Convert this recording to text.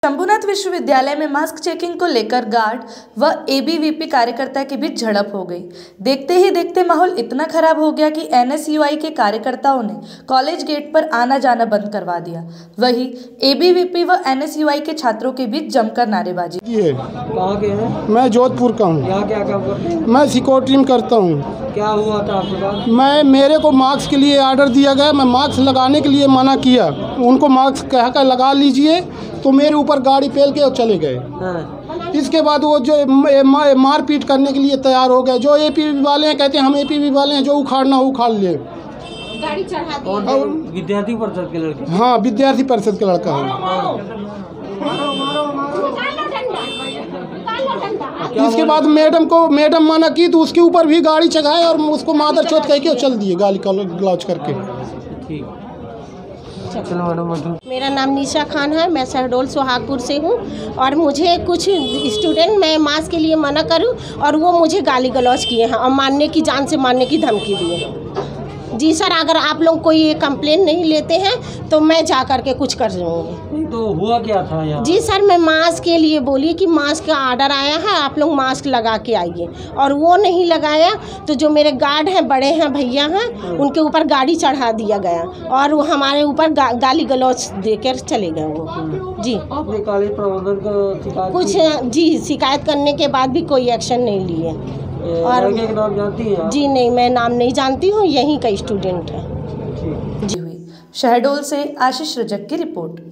शंभुनाथ विश्वविद्यालय में mask checking को लेकर गार्ड व एबीवीपी कार्यकर्ता के बीच झड़प हो गई। देखते ही देखते माहौल इतना खराब हो गया कि एनएसयूआई के कार्यकर्ताओं ने कॉलेज गेट पर आना जाना बंद करवा दिया। वहीं एबीवीपी व एनएसयूआई के छात्रों के बीच जमकर नारेबाजी। कहाँ के हैं? मैं जोधपुर का हूँ। यहाँ क्या काम करते हैं? मैं सिक्योरिटी में करता हूँ। क्या हुआ था आपके पास? मेरे को मास्क के लिए ऑर्डर दिया गया, मैं मास्क लगाने के लिए मना किया, उनको मास्क कह कर लगा लीजिए, तो मेरे ऊपर गाड़ी पेल के और चले गए। हाँ। इसके बाद वो जो मारपीट करने के लिए तैयार हो गए। जो एपीवी वाले हैं कहते हैं हम एपीवी वाले हैं, जो उखाड़ना उखाड़ ले। गाड़ी चढ़ा दी। और विद्यार्थी परिषद के लड़के? हाँ, विद्यार्थी परिषद का लड़का है। इसके बाद मैडम मना की तो उसके ऊपर भी गाड़ी चढ़ाए और उसको मादर चौथ कह के चल दिए गाली गलौज करके। ठीक। चलो मैडम। मेरा नाम निशा खान है, मैं शहडोल सुहागपुर से हूँ और मुझे कुछ स्टूडेंट मैं मास्क के लिए मना करूँ और वो मुझे गाली गलौज किए हैं और मारने की, जान से मारने की धमकी दिए हैं। जी सर, अगर आप लोग कोई ये कंप्लेन नहीं लेते हैं तो मैं जा कर के कुछ कर दूँगी। तो हुआ क्या था यहाँ? जी सर, मैं मास्क के लिए बोली कि मास्क का ऑर्डर आया है, आप लोग मास्क लगा के आइए, और वो नहीं लगाया तो जो मेरे गार्ड हैं, बड़े हैं, भैया हैं, उनके ऊपर गाड़ी चढ़ा दिया गया और वो हमारे ऊपर गाली गलौज देकर चले गए वो। जी, आपने कॉलेज प्रबंधन को शिकायत कुछ जी शिकायत करने के बाद भी कोई एक्शन नहीं लिए। और लड़के का नाम जानती हैं? जी नहीं, मैं नाम नहीं जानती हूँ, यहीं का स्टूडेंट है। जी हुई। शहडोल से आशीष रजक की रिपोर्ट।